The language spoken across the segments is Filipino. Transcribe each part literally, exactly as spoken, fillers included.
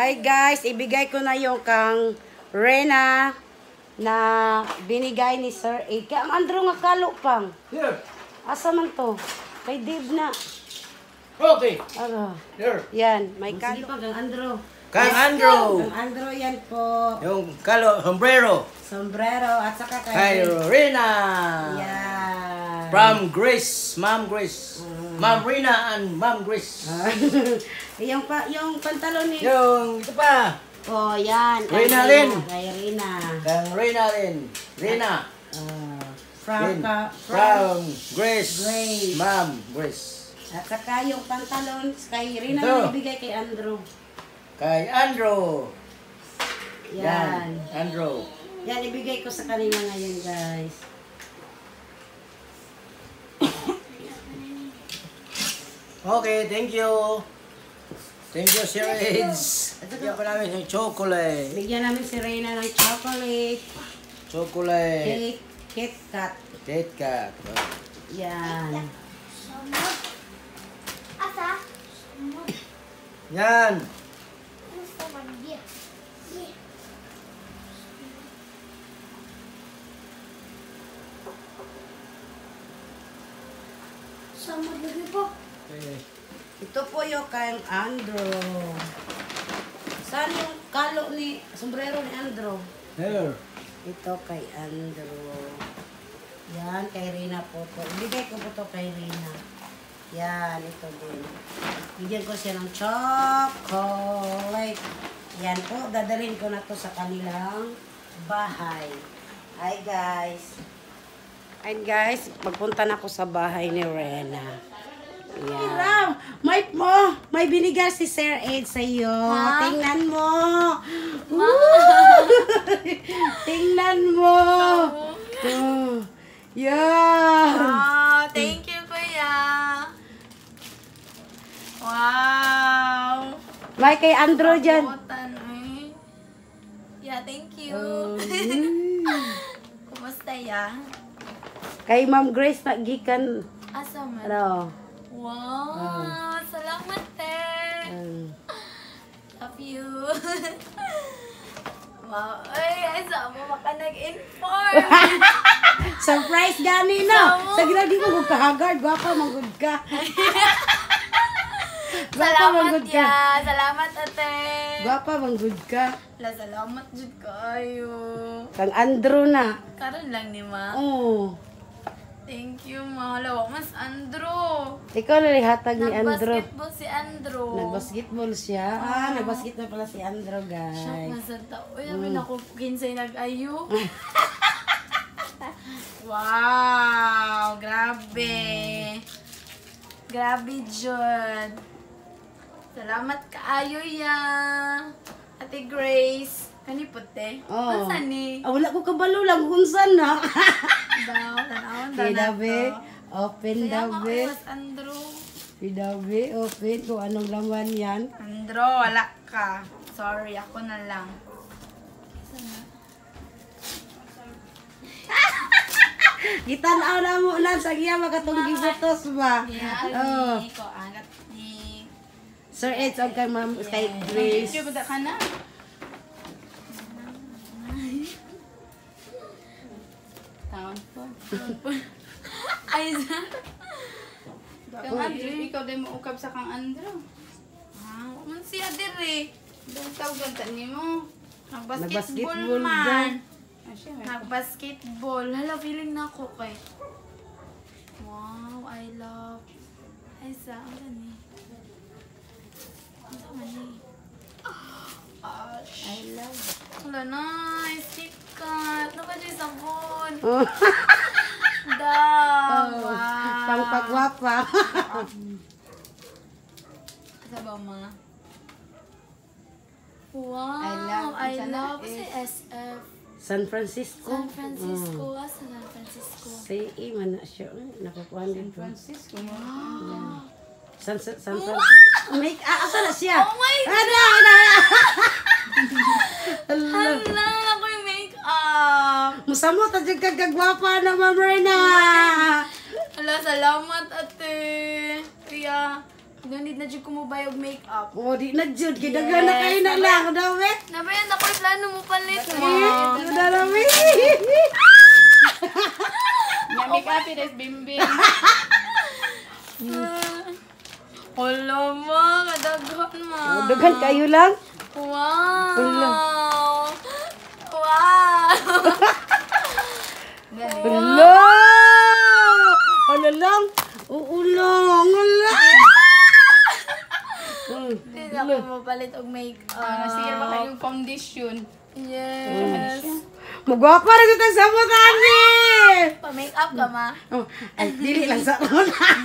Ay guys, ibigay ko na yung kang Rena na binigay ni Sir Aid. Kaya ang Andrew nga kalo pang. Here. Asa man to? Kay Dave na. Okay. Ara. Here. Yan, may kalo pa kang Andrew. Kang Andrew. Kang Andrew yan po. Yung kalo, sombrero. Sombrero at saka kay, Kay Rena. Yan. From Grace, Ma'am Grace. Mm. Ma'am Rena and Ma'am Grace. yung pa, yung pantalon ni. Yung ito pa. Oh, yan. Kay Rena rin. Kay Rena. Kang Rena rin. Rena. Uh, from, Rin. ka, from, From Grace. Grace. Ma'am Grace. At saka yung pantalon kay Rena Ito. na ibigay kay Andrew. Kay Andrew. Yan. Andrew. Yan, ibigay ko sa kanila ngayon, guys. Okay, thank you. Thank you, Sir Aids. Bigyan ko namin yung chocolate. Bigyan namin si Rena ng chocolate. Chocolate. Cake. Kit Kat. Kit Kat. Yan. Asa? Yan. Gusto man dia. Sama lagi po. Okay. Ito po yung kay Andrew. Saan yung kalo ni, sombrero ni Andrew? Here. Ito kay Andrew. Yan, kay Rina po to. Ibigay ko po to kay Rina. Yan, ito din. Bigyan ko siya ng chocolate. Yan po, dadalhin ko na to sa kanilang bahay. Hi guys. Hi guys, magpunta na ako sa bahay ni Rena. Yan. Ram, may mo, may binigay si Sir Ed sa iyo. Ha? Tingnan mo. Woo! Tingnan mo. Oh. Yeah. Wow, thank you, Kuya. Wow. May kay Andrew dyan. Kamutan, eh. Yeah, thank you. Oh. Kumusta ya? Kay Ma'am Grace na gikan. Asa man? Ano? Wow, salamat eh. Um, Love you. Wow, ay, asa mo maka nag-inform. surprise gani no. Samo. Sa gina di mo gud kahagard, gwapa magud ka. Gwapa Salamat magud ka. ya. Salamat ate. Gwapa magud ka. La, salamat jud kayo. Kang Andrew na. Karon lang ni ma. Oh. Thank you, ma. Lawak mas Andrew. Ikaw na lihatag ni Andrew. Nag-basketball si Andrew. Nag-basketball siya. Ah, nag-basketball pala si Andrew, Shock guys. na sa tao. Uy, namin ako kinsay nag-ayo. Wow! Grabe! Grabe, Jud. Salamat kaayo ya. Ate Grace. Kani puti? Oh. Asa ni? Ah, wala ko kabalo lang kung saan na. Daw, tanawon na Okay, na Dabe. to. Open, Kaya Dabe. mga mas Andrew. Dabe, open. Kung anong laman yan. Andrew, wala ka. Sorry, ako na lang. Gitanaw na mo na sa iya makatong gibutos ba. Yeah, Oh. ni ko anak ni. Sir Ed, og kay Ma'am kay Grace. Video ko da ka na. Taon po. Ay, sa. Kang Andrew, ikaw din mo ukab sa kang Andrew. Ah, man siya diri. Dahil tawag ka ni mo. Nag-basketball Nag-basketball man. daw. Nag-basketball. Hala, feeling na ako kay. Wow, I love. Ay, sa, ano ni? Ano man ni? I love. Wala na, sikat. Ano ba siya sabon? Oh, Da, wow. pang pagwapa. Sa ba, ma? Wow, I love. I Sana love. is- Si S F. San Francisco. San Francisco. Asa San Francisco? Say, eh, man na siya. Nakukuhan din po. Wow. San, San, San Francisco. May, ah, asa na siya? Oh my God! Ano, ano, Hala, ako yung make-up. Musamo, tadyag kagagwapa na, Ma'am Rena. Hala, salamat ate. Kuya, No need na dyan kumubay og make-up. Oh, di na jud kidagan na kayo na lang daw eh. Nabayan ako yung plano mo palit mo. Ano na rami? Nga make-up it bimbing. Hala mo, kadaghan mo. Oh, daghan kayo lang. Wow! Hala. Wow! Hala! Hala lang. Oo lang. Hala. Hindi na ako mapalit og make-up. Ah, sige ba kayong foundation? Yes. Magwapa na kita sa mutani. Pa-make-up ka, ma? Oh, ay, dili lang sa una.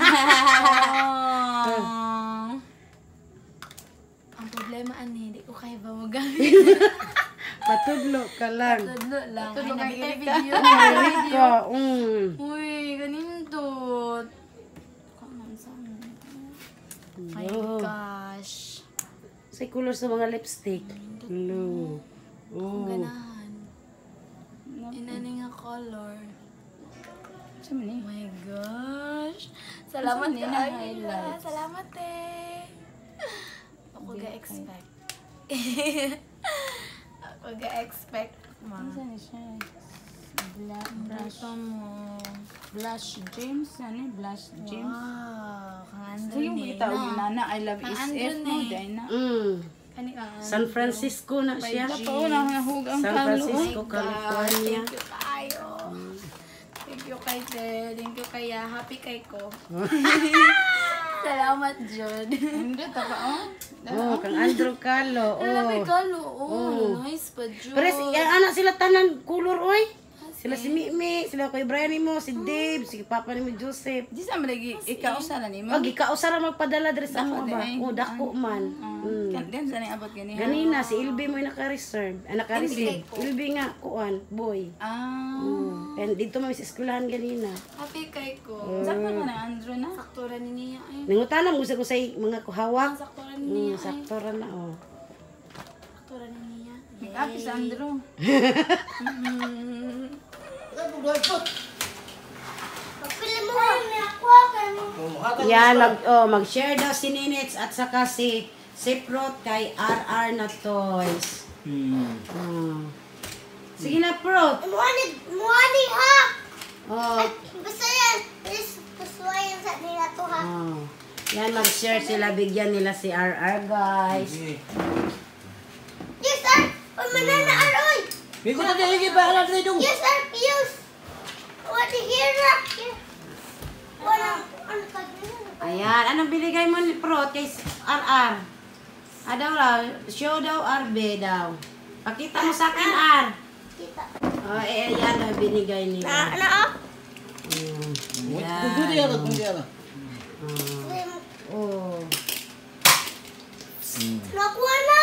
Oh. Ang problema, ani, hindi ko kaya ba magamit. Patudlo ka lang. Tudlo lang. Ay, Tudlo kay nabitay Erika. video. Ay, ka. Mm. Uy, ganindot. Kaman sa my Oh. gosh. Sa color sa mga lipstick. Hello. Ang Oh. ganahan. Inani nga color. Oh my gosh. Salamat Saan ka, na Ayla. highlights? Salamat eh. Ako ga-expect. Ako ga-expect, ma. Saan siya? Bla- Blush. Ito mo. Blush James. Ano yung Blush James? Wow. Kang So Andrew yung ni kita og na. inana, I love Ang is Andrew F mo, ni. dahil na. Mm. Kani kang San Francisco na siya. Totoo na, nahug ang San kalo. Francisco, Oh my God, California. Thank you kayo. Thank you kay Te. Thank you kaya. Happy kay ko. Salamat, Jod. Hindi, tapa oh. Oh, kang Andrew Calo. Alam Oh. ko, oo. Oh. Nice pa, Jod. Pero si, yan, anak sila tanan color oy. Sila si Mimi, sila Kuya Brian mo, si Dave, si Papa ni mo Joseph. Di sa malagi, ikaw sa na ni mo. Wag ikaw usara magpadala diri sa Dako ako ba? di ay. Oh, dako man. Mm. Kan din sa ni abot gani. Ganina si Ilby mo yung naka-reserve. Ah, naka-receive. Ilby nga kuan, boy. Ah. Mm. And dito mo sa eskwelahan ganina. Happy kay ko. Sakto ka na Andrew na. Saktura ni niya ay. Nangutana mo sa kusay mga kuhawak. Saktura ni Mm, niya ay. sakto ra na oh. Saktura ni niya. Make-up si Andrew. Pagpili mo ni ako kay mo. Yan, mag, oh, mag-share daw si Ninits at saka si Siprot kay R R na toys. Hmm. Mm. Sige na, Prot. Muani, muani ha. Oh. Basta yan. Please, pusuwayan sa nila to ha. Oh. Yan, mag-share sila. Bigyan nila si R R, guys. Sige. Yes, sir. Uy, manana aroy. May ko na dahil ba alam na itong. Yes, sir. Pius. What the hero? Wala. Ano ka din? Ayan, anong binigay mo ni Prot kay R R? Ah, daw raw, show daw R B daw. Pakita mo sa akin, R. Kita. Oh, eh, ayan daw binigay nila. Na, ah? Mm. Kung gusto yan, kung gusto yan. Oh. Nakuha na.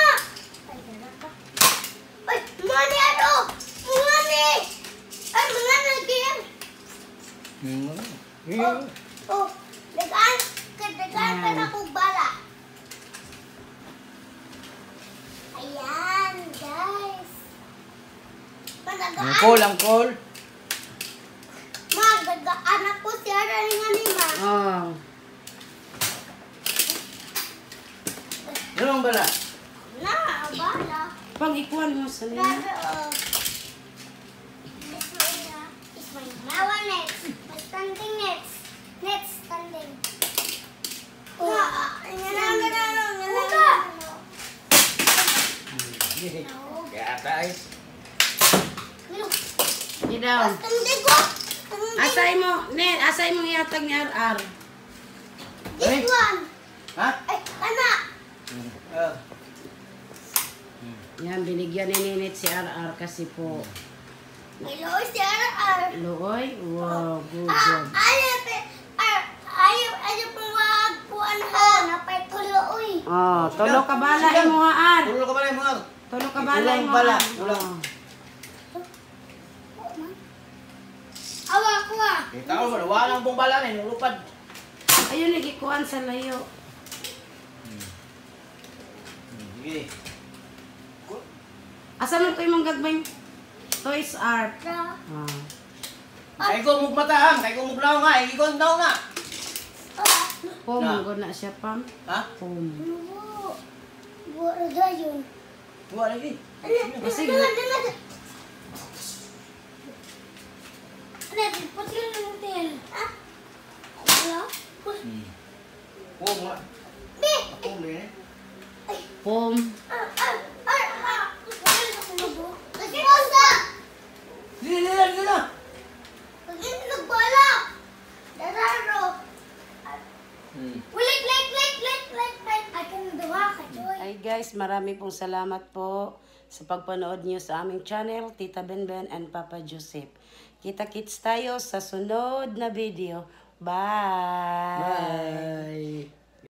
Ay, mani ano? Mani. Ay, mga nagyan. Oh, oh. Dagaan. Dagaan ka na kong bala. Ayan, guys. Ang Madagaan. call, ang call. Ma, dagaan ako siya rin nga ni ma. Oh. Ano ang bala? Na, bala. Pag ikuan mo sa nila. Brother, oh. This one na. This one. Nawa next. Standing next. Next standing. Oh. Nga lang, nga lang, nga lang. Kaya tayo. Hindi daw. Standing ko. Asay mo, Net, asay mo ihatag ni R R. This one. Ha? Ay, anak. Ah. Yan, binigyan ni Ninit si R R kasi po. Hello, si R R. Looy, wow, good Ah, job. ayaw, pe- ah, ayaw, ayaw pong wag po ano ha. Napay tulo, uy. Oh, tulo ka bala mo ha, R. Tulo ka bala, mga. Tulo ka bala Ulang mo. bala, R. ulang. Oh. Awa ko ah. Kita ko, wala ang pong bala na, nulupad. Ayun, nagikuan sa layo. Sige. Asa man ko yung gagbay Toys R. Na. Oh. Kaya ko mugmatahan, kaya ko muglaw nga, ikon daw nga. Ah, Pom, Na. gud na siya, Pam. Ha? Pom. Bu. Bu ada yun. Buwa lagi. O sige. Ano, pati yung natin. Ah? Wala? Hmm. Buwa mo. Be! Ako may. Pom. Ah, ah, ah, ah. Wala na ko na bu. Nagposa! Dili, dili, dili na. Pag-ibig nagbala! Dararo! Hmm. Ulit, like, like, like, like, like. I can duha ka, Joy. Hi guys, marami pong salamat po sa pagpanood niyo sa aming channel, Tita Benben and Papa Joseph. Kita-kits tayo sa sunod na video. Bye! Bye.